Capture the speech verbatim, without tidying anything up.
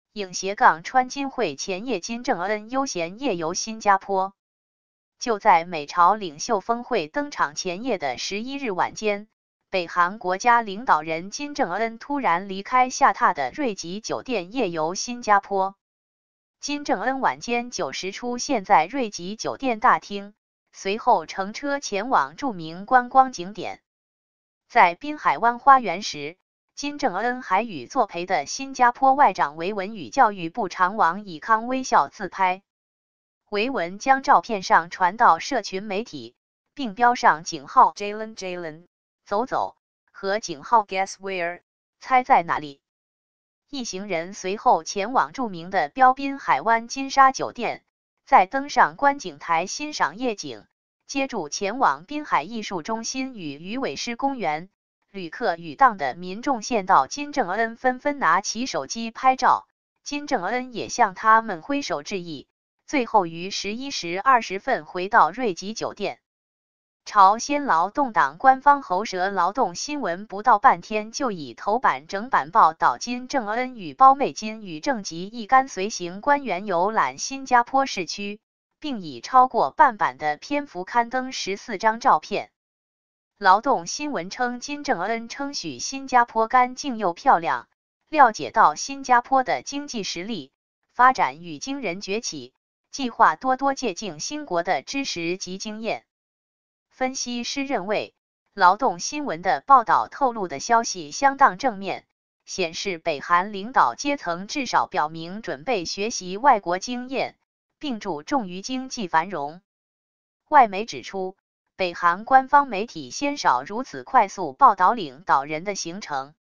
影斜杠川金会前夜金正恩悠闲夜游新加坡。就在美朝领袖峰会登场前夜的十一日晚间，北韩国家领导人金正恩突然离开下榻的瑞吉酒店夜游新加坡。金正恩晚间九时出现在瑞吉酒店大厅，随后乘车前往著名观光景点。在滨海湾花园时，金正恩还与作陪的新加坡外长维文与教育部长王以康微笑自拍。维文将照片上传到社群媒体，并标上井号 Jalen Jalen 走走和井号 Guess Where 猜在哪里。一行人随后前往著名的标滨海湾金沙酒店，再登上观景台欣赏夜景，接着前往滨海艺术中心与鱼尾狮公园。旅客与当的民众见到金正恩纷纷拿起手机拍照，金正恩也向他们挥手致意，最后于十一时二十分回到瑞吉酒店。朝鲜劳动党官方喉舌劳动新闻不到半天就以头版整版报道金正恩与胞妹金与正及一干随行官员游览新加坡市区，并以超过半版的篇幅刊登十四张照片。劳动新闻称，金正恩称许新加坡干净又漂亮，了解到新加坡的经济实力、发展与惊人崛起，计划多多借鉴新国的知识及经验。分析师认为，劳动新闻的报道透露的消息相当正面，显示北韩领导阶层至少表明准备学习外国经验，并注重于经济繁荣。外媒指出，北韩官方媒体鲜少如此快速报道领导人的行程。